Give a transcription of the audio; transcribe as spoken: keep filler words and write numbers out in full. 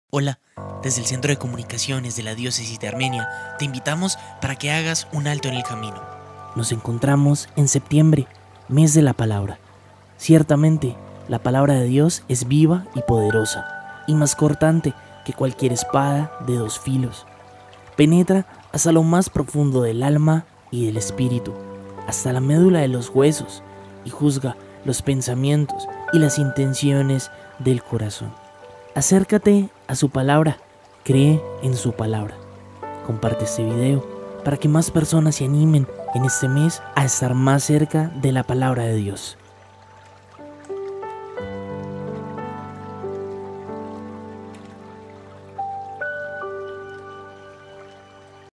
Hola, desde el Centro de Comunicaciones de la Diócesis de Armenia, te invitamos para que hagas un alto en el camino. Nos encontramos en septiembre, mes de la palabra. Ciertamente, la palabra de Dios es viva y poderosa, y más cortante que cualquier espada de dos filos. Penetra hasta lo más profundo del alma y del espíritu, hasta la médula de los huesos, y juzga los pensamientos y las intenciones del corazón. Acércate a su palabra, cree en su palabra. Comparte este video para que más personas se animen en este mes a estar más cerca de la palabra de Dios.